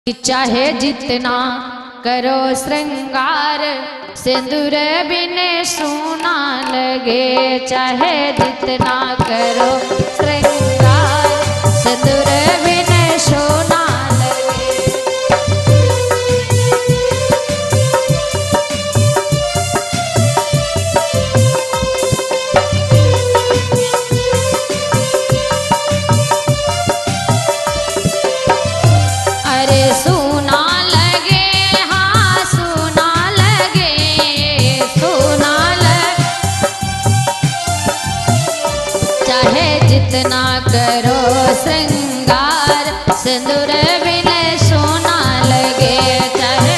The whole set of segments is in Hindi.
चाहे जितना करो श्रृंगार सिंदूर बिन सोना लगे। चाहे जितना करो श्रृंगार सिंदूर बिन सोना लगे। अरे सोना लगे, हाँ सोना लगे, सोना लगे। चाहे जितना करो श्रृंगार सिंदूर बिन सोना लगे। चाहे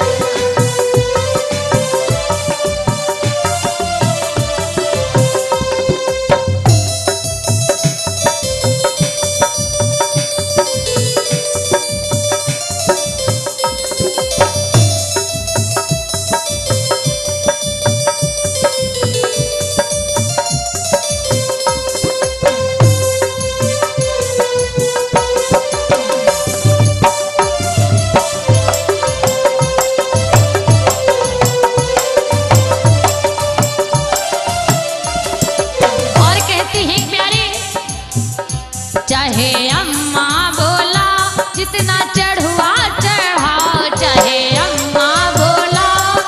चाहे अम्मा बोला जितना चढ़ुआ चढ़ाओ। चाहे अम्मा बोला,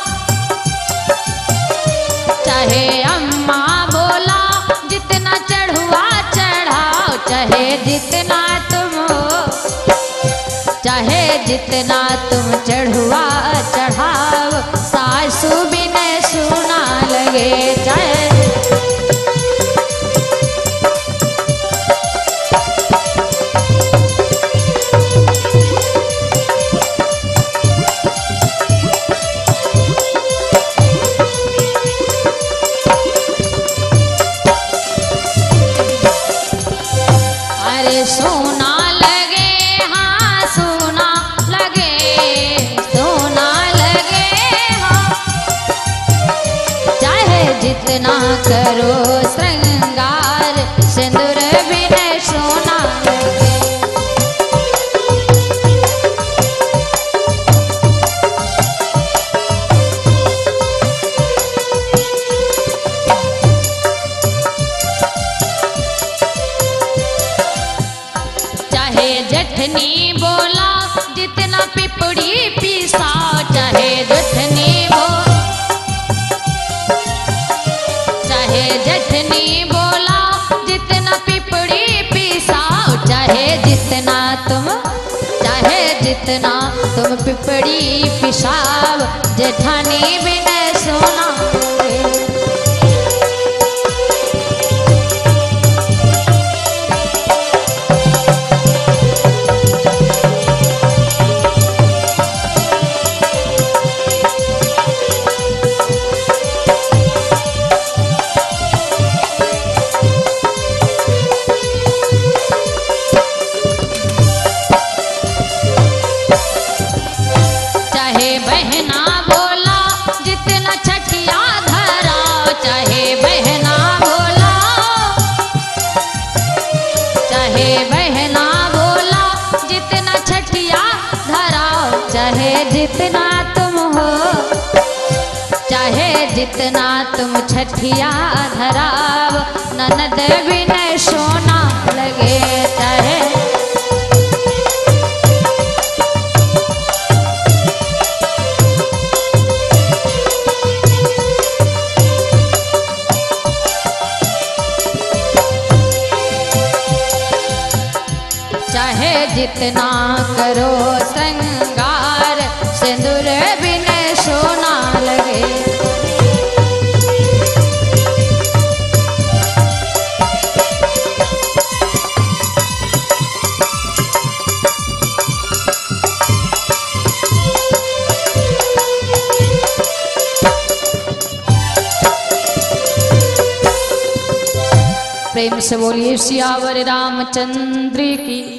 चाहे अम्मा बोला जितना चढ़ुआ चढ़ाओ। चाहे जितना तुम हो, चाहे जितना तुम चढ़ुआ चढ़ाओ सासू बिन सोना लगे। चाहे सोना लगे, हाँ सोना लगे, सोना लगे, हाँ। चाहे जितना करो श्रृंगार सिंदूर बिन सोना लगे। चाहे जठनी बोला जितना पिपड़ी पिसाओ। चाहे जठनी बोला, चाहे जठनी बोला जितना पिपड़ी पिसाओ। चाहे जितना तुम पिपड़ी पिसाओ जेठानी बिन सोना लगे। चाहे बहना बोला जितना छठिया धराओ। चाहे बहना बोला, चाहे बहना बोला जितना छठिया धराओ। चाहे जितना तुम हो, चाहे जितना तुम छठिया धराओ ननद बिन सोना लगे। चाहे चाहे जितना करो श्रृंगार सिंदूर बिन सोना लगे। प्रेम से बोलिए सियावर रामचंद्र की।